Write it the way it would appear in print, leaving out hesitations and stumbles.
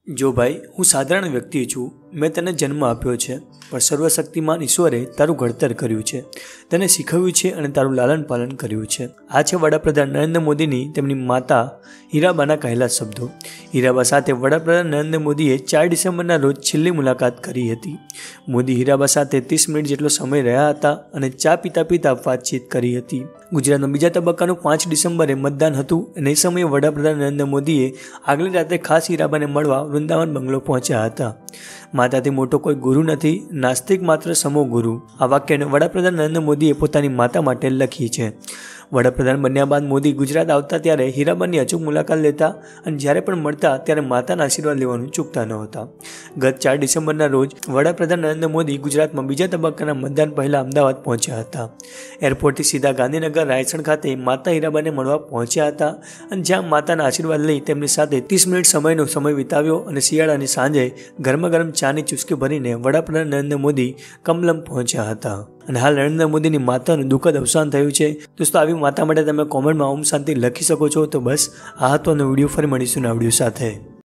જો ભાઈ હું સાધારણ વ્યક્તિ છું, મેં તને જન્મ આપ્યો છે, પણ સર્વશક્તિમાન ઈશ્વરે તારું ઘડતર કર્યું છે, તને શીખવ્યું છે અને તારું લાલન પાલન કર્યું છે. આ છે વડાપ્રધાન નરેન્દ્ર મોદીની તેમની માતા હીરાબાના કહેલા શબ્દો. હીરાબા સાથે વડાપ્રધાન નરેન્દ્ર મોદીએ 4 ડિસેમ્બરના રોજ છેલ્લી મુલાકાત કરી હતી. મોદી હીરાબા સાથે 30 મિનિટ જેટલો સમય રહ્યા હતા અને ચા પીતા પીતા વાતચીત કરી હતી. ગુજરાતમાં બીજા તબક્કાનું 5 ડિસેમ્બરે મતદાન હતું અને એ સમયે વડાપ્રધાન નરેન્દ્ર મોદીએ આગલી રાતે ખાસ હીરાબાને મળવા વૃંદાવન બંગલો પહોંચ્યા હતા. માતાથી મોટો કોઈ ગુરુ નથી, નાસ્તિક માત્ર સમો ગુરુ. આ વાક્યને વડાપ્રધાન નરેન્દ્ર મોદીએ પોતાની માતા માટે લખી છે. વડાપ્રધાન બન્યા બાદ મોદી ગુજરાત આવતા ત્યારે હીરાબાની અચૂક મુલાકાત લેતા અને જ્યારે પણ મળતા ત્યારે માતાના આશીર્વાદ લેવાનું ચૂકતા ન હતા. ગત 4 ડિસેમ્બરના રોજ વડાપ્રધાન નરેન્દ્ર મોદી ગુજરાતમાં બીજા તબક્કાના મતદાન પહેલાં અમદાવાદ પહોંચ્યા હતા. એરપોર્ટથી સીધા ગાંધીનગર રાયસણ ખાતે માતા હીરાબાને મળવા પહોંચ્યા હતા અને જ્યાં માતાના આશીર્વાદ લઈ તેમની સાથે 30 મિનિટ સમય વિતાવ્યો અને શિયાળાની સાંજે ગરમા ગરમ ચાની ચુસ્કી ભરીને વડાપ્રધાન નરેન્દ્ર મોદી કમલમ પહોંચ્યા હતા. અને હાલ નરેન્દ્ર મોદીની માતાનું દુઃખદ અવસાન થયું છે. દોસ્તો, આવી માતા માટે તમે કોમેન્ટમાં ઓમ શાંતિ લખી શકો છો. તો બસ આ હતો વિડીયો, ફરી મળીશું આ વિડીયો સાથે.